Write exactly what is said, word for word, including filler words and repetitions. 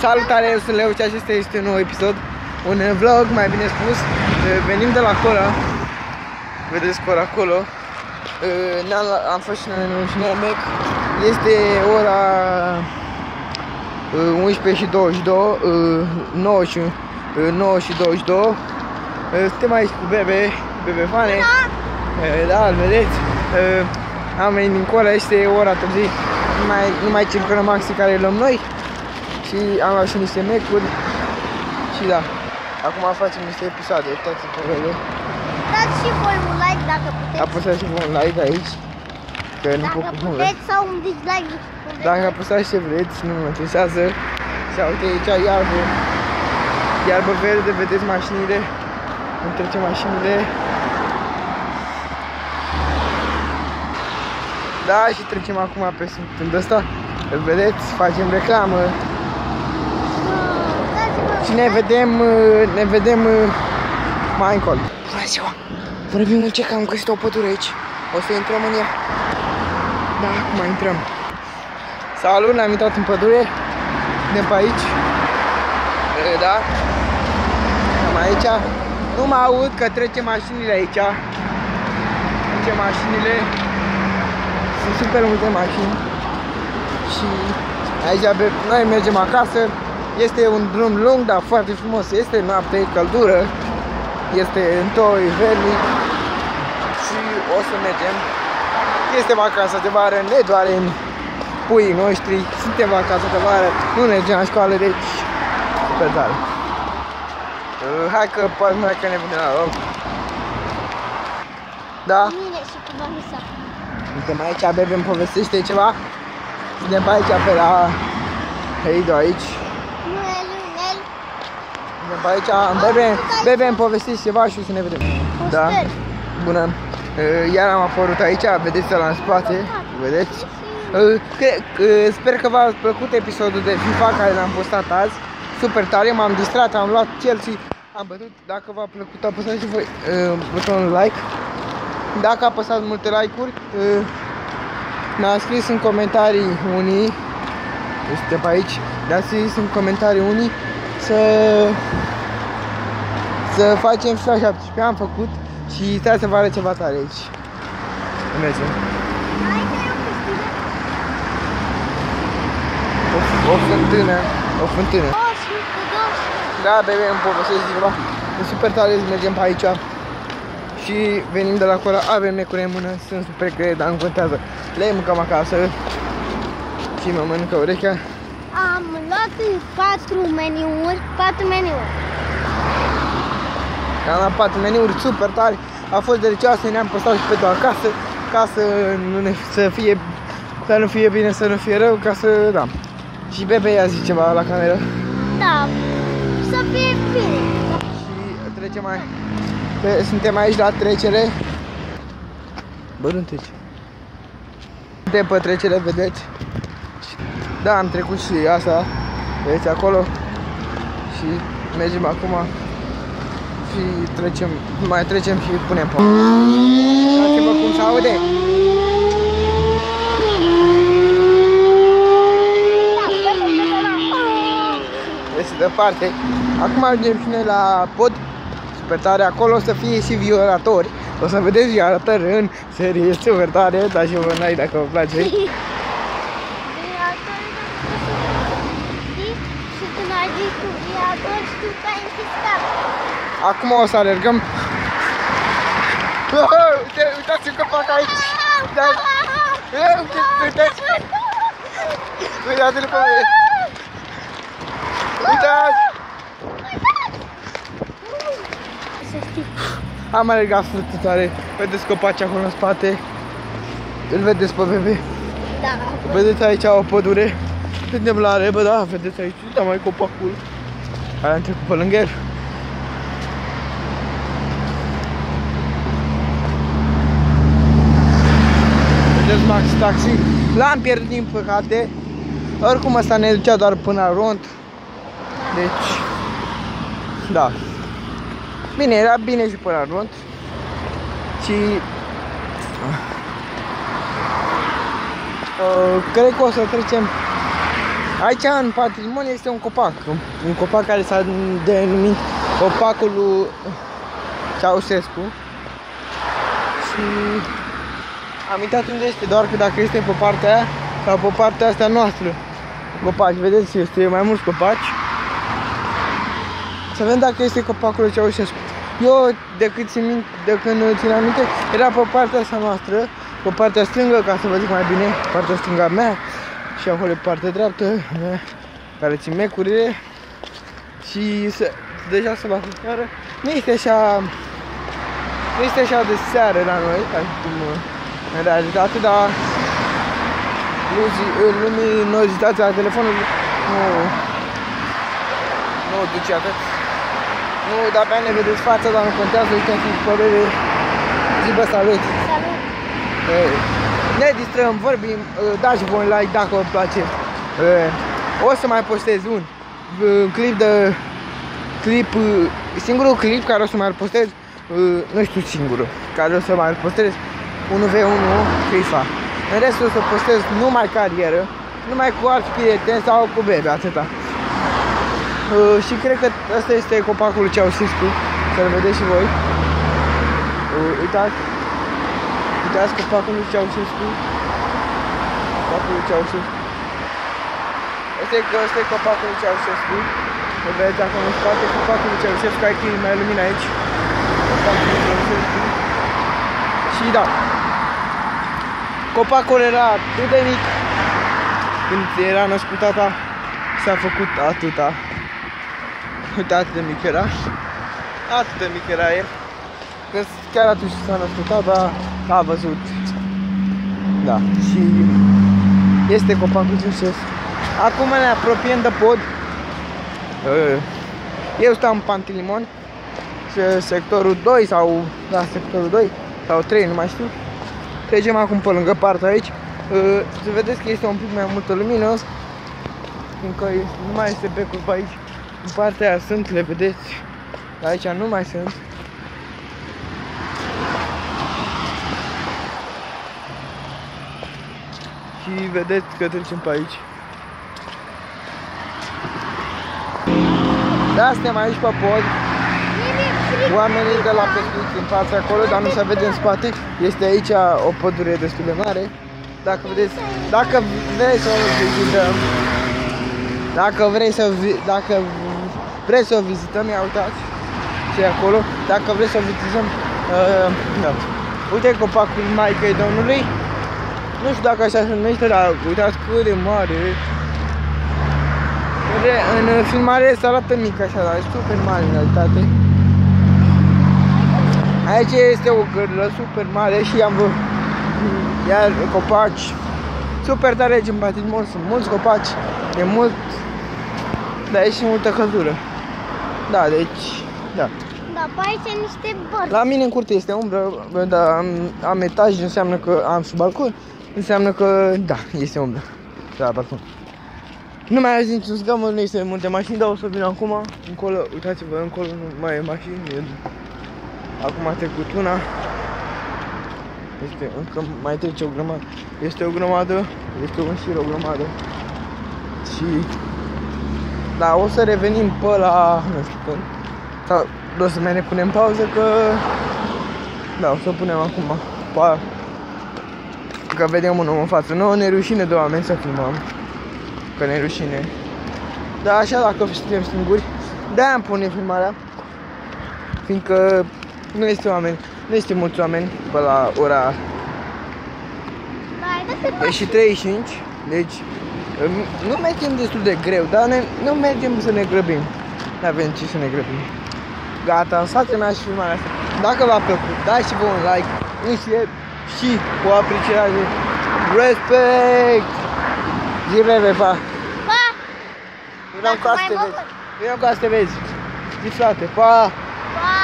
Salutare, eu sunt Leu și acesta este un nou episod, un vlog, mai bine spus. Venim de la Cora, vedeți Cora acolo. Am fost și noi și Nemec. Este ora unsprezece și douăzeci și două, nouă și douăzeci și două. Suntem aici cu Bebe, Bebe Fane. Da, îl vedeți. Am venit din Cora, este ora târziu. Nu mai, nu mai circulăm maxi care luăm noi. Și am luat și niște mecuri. Și da, acum facem niște episoade, uitați pe ele. Dați și voi un like dacă puteți. Apăsați și voi un like aici. Că nu dacă pot puteți sau un dislike. Dacă apăsați ce vreți, nu mă interesează. Și uite aici iarbă. Iarbă verde, vedeți mașinile. Îmi trece mașinile. Da, și trecem acum pe sfânt ăsta. Îl vedeți, facem reclamă. Și ne vedem, ne vedem mai încolo. Bună ziua! Vorbim în ce că am găsit o pădure aici. O să intrăm în ea. Da, acum intrăm. Salut, ne-am intrat în pădure. Suntem pe aici. Da. Am aici. Nu mă aud că trece mașinile aici. Trece mașinile. Sunt super multe mașini. Și aici noi mergem acasă. Este un drum lung, dar foarte frumos. Este noapte, căldură. Este întoi, vernic. Și o să mergem. Este vacanța de vară, ne doarem puii noștri. Suntem vacanța de vară, nu mergem la școală, deci super tare. Uh, hai că poate mai că ne vedem la loc. Da? Mine și cu Vanessa. Suntem aici, Bebe îmi povestește ceva. Suntem aici pe la Heido aici. Suntem aici, Bebe, Bebe îmi povestește ceva și o să ne vedem. Da? Bună. Iar am apărut aici, vedeți la în spate, vedeți? Sper că v-a plăcut episodul de FIFA care l-am postat azi. Super tare, m-am distrat, am luat Chelsea, am bătut. Dacă v-a plăcut, apăsați și voi butonul like. Dacă apăsați multe like-uri, mi-a scris în comentarii unii, este pe aici, mi-a scris în comentarii unii să să facem FIFA șaptesprezece, am făcut și stai să vă arăt ceva tare aici. Mergem. O, o fântână, o fântână. Da, Bebe, îmi povestesc ceva. E super tare să mergem pe aici. Și venim de la Cora, avem mecuri în mână, sunt super grele, dar nu contează. Le mâncăm acasă. Și mă mănâncă urechea. Am luat patru meniuri, patru meniuri. Am luat patru meniuri super tari, a fost delicioase, ne-am postat și pe două acasă, ca să nu, ne, să fie, să nu fie bine, să nu fie rău, ca să, da. Și Bebe ia zice ceva la cameră. Da, să fie bine. Și trecem mai, pe, suntem aici la trecere. Bă, nu trece. Suntem pe trecere, vedeți? Da, am trecut și asta, vedeți acolo. Și mergem acum. Și trecem, mai trecem și punem pe. Uitați-vă cum se aude. Este departe. Acum ajungem și noi la pod. Super tare, acolo o să fie și violatori. O să vedeți violatori în serie super tare, dar și vă n-ai dacă vă place. Acum o să alergăm. Uitați-vă că fac aici. Uitați! Uitați-l pe mine! Uitați! Am alergat foarte tare. Vedeți copaci acolo în spate. Îl vedeți pe Bebe? Da. Vedeți aici o pădure. Suntem la rebă, da, vedeți aici. Uite mai copacul. Aia am trecut pe lângă el. Vedeți Max Taxi. L-am pierdut din păcate. Oricum ăsta ne ducea doar până la Ront. Deci, da. Bine, era bine și până la Ront. Și uh, cred că o să trecem Aici în patrimoniu este un copac. Un copac care s-a denumit copacul lui Ceaușescu. Și am uitat unde este, doar că dacă este pe partea aia sau pe partea asta noastră. Copaci, vedeți, este mai mulți copaci. Să vedem dacă este copacul lui Ceaușescu. Eu, de cât țin minte, de când țin aminte, era pe partea asta noastră, pe partea stângă, ca să vă zic mai bine, partea stângă a mea. Și acolo pe partea dreaptă, care țin mecurile. Și se, deja se va cu seară. Nu este așa, nu este așa de seară la noi, ca cum în realitate, dar luminositatea telefonului nu, nu o duce atât. Nu, de-abia ne vedeți fața, dar nu contează, uitați în părere. Zi, bă, salut! Salut! Ne distrăm, vorbim, dați voi un like dacă vă place. O să mai postez un clip de clip, singurul clip care o să mai postez, nu știu singurul, care o să mai postez unu v unu FIFA. În rest o să postez numai carieră, numai cu alți prieteni sau cu bebe, atâta. Și cred că ăsta este copacul lui Ceaușescu, să-l vedeți și voi. Uitați. Uitați copacul lui Ceaușescu. Copacul lui Ceaușescu. Asta e, asta e copacul lui Ceaușescu. Îl vedeți acolo în spate, copacul lui Ceaușescu, ai că e mai lumină aici. Copacul lui Ceaușescu. Și da. Copacul era atât de mic. Când era născut tata, s-a făcut atâta. Uite, atât de mic era. Atât de mic era el. Că chiar atunci s-a născut tata, a văzut. Da, și este copacul Ceaușescu. Acum ne apropiem de pod. Eu stau în Pantilimon, sectorul doi sau, da, sectorul doi sau trei, nu mai știu. Trecem acum pe lângă partea aici. Să vedeți că este un pic mai multă lumină, fiindcă nu mai este becul pe aici. În partea aia sunt, le vedeți. Aici nu mai sunt. Și vedeți că trecem pe aici. Da, suntem aici pe pod. Oamenii de la pescuit în fața acolo, dar nu se vede în spate. Este aici o pădure destul de mare. Dacă vedeți, dacă vrei să o vizităm, dacă vrei să dacă vrei să o vizităm, ia uitați. Și acolo, dacă vrei să o vizităm, uh, da. Uite copacul Maicăi Domnului. Nu știu dacă așa se numește, dar uitați cât de mare. În filmare se arată mic așa, dar e super mare în realitate. Aici este o gârlă super mare și am văzut iar copaci super tare aici în Patrimon, sunt mulți copaci, e mult, dar e și multă căldură. Da, deci, da. Da, pe aici niște bărți. La mine în curte este umbră, dar am, am etaj, înseamnă că am sub balcon, înseamnă că, da, este umbră la balcon. Nu mai azi niciun zgomot, nu este multe mașini, dar o să vin acum, încolo, uitați-vă, încolo nu mai e mașini, e, acum a trecut una, este încă mai trece o grămadă, este o grămadă, este un șir, o grămadă și, da, o să revenim pe la, nu știu când, sau o să mai ne punem pauză că, da, o să punem acum, pa, că vedem un om în față, nu ne rușine de oameni să filmăm. Că ne rușine. Dar așa, dacă suntem singuri, de-aia îmi pune filmarea. Fiindcă nu este oameni, nu este mulți oameni pe la ora și treizeci și cinci. Deci nu mergem destul de greu, dar ne, nu mergem să ne grăbim. Nu avem ce să ne grăbim. Gata, în fața mea și filmarea asta. Dacă v-a plăcut, dați și vă un like, un share și o apreciere. Respect! Zi breve, pa! Pa! Vreau ca să te vezi. Vreau ca să te vezi. Zi frate, pa! Pa!